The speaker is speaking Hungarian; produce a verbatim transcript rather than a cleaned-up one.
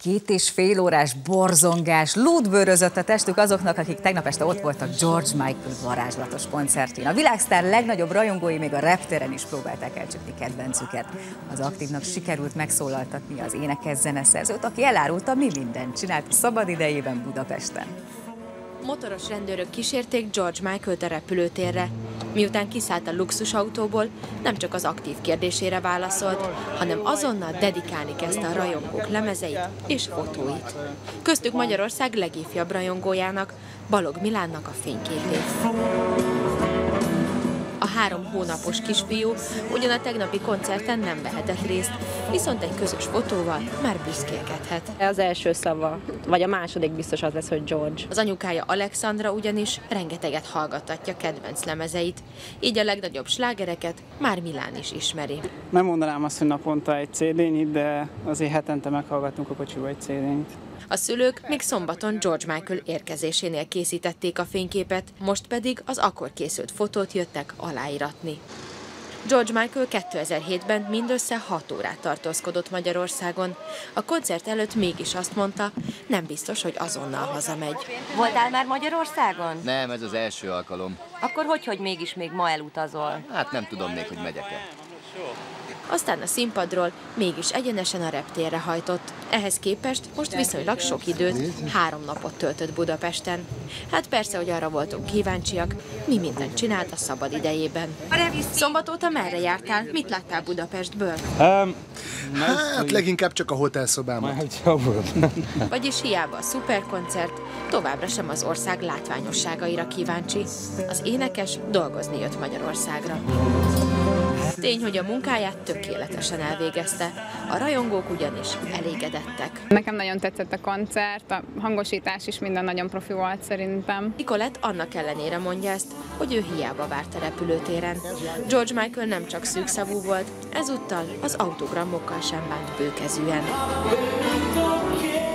Két és fél órás borzongás, lúdbőrözött a testük azoknak, akik tegnap este ott voltak George Michael varázslatos koncertjén. A világsztár legnagyobb rajongói még a reptéren is próbálták elcsípni kedvencüket. Az aktívnak sikerült megszólaltatni az énekes zeneszerzőt, aki elárulta, mi mindent csinált a szabadidejében Budapesten. Motoros rendőrök kísérték George Michaelt a repülőtérre. Miután kiszállt a luxusautóból, nem csak az aktív kérdésére válaszolt, hanem azonnal dedikálni kezdte a rajongók lemezeit és fotóit. Köztük Magyarország legifjabb rajongójának, Balogh Milánnak a fényképét. A három hónapos kisfiú ugyan a tegnapi koncerten nem vehetett részt, viszont egy közös fotóval már büszkélkedhet. Az első szava, vagy a második biztos az lesz, hogy George. Az anyukája Alexandra ugyanis rengeteget hallgattatja kedvenc lemezeit, így a legnagyobb slágereket már Milán is ismeri. Nem mondanám azt, hogy naponta egy cé dé-nyit, de azért hetente meghallgatunk a kocsiba egy cé dé-nyit. A szülők még szombaton George Michael érkezésénél készítették a fényképet, most pedig az akkor készült fotót jöttek aláíratni. George Michael kétezer-hétben mindössze hat órát tartózkodott Magyarországon. A koncert előtt mégis azt mondta, nem biztos, hogy azonnal hazamegy. Voltál már Magyarországon? Nem, ez az első alkalom. Akkor hogy, hogy mégis még ma elutazol? Hát nem tudom még, hogy megyek-e. Aztán a színpadról mégis egyenesen a reptérre hajtott. Ehhez képest most viszonylag sok időt, három napot töltött Budapesten. Hát persze, hogy arra voltunk kíváncsiak, mi mindent csinált a szabad idejében. Szombat óta merre jártál? Mit láttál Budapestből? Um, hát leginkább csak a hotelszobámat. Vagyis hiába a szuperkoncert, továbbra sem az ország látványosságaira kíváncsi. Az énekes dolgozni jött Magyarországra. Tény, hogy a munkáját tökéletesen elvégezte. A rajongók ugyanis elégedettek. Nekem nagyon tetszett a koncert, a hangosítás is minden nagyon profi volt szerintem. Nicolette annak ellenére mondja ezt, hogy ő hiába várt a repülőtéren. George Michael nem csak szűkszavú volt, ezúttal az autogramokkal sem bánt bőkezűen.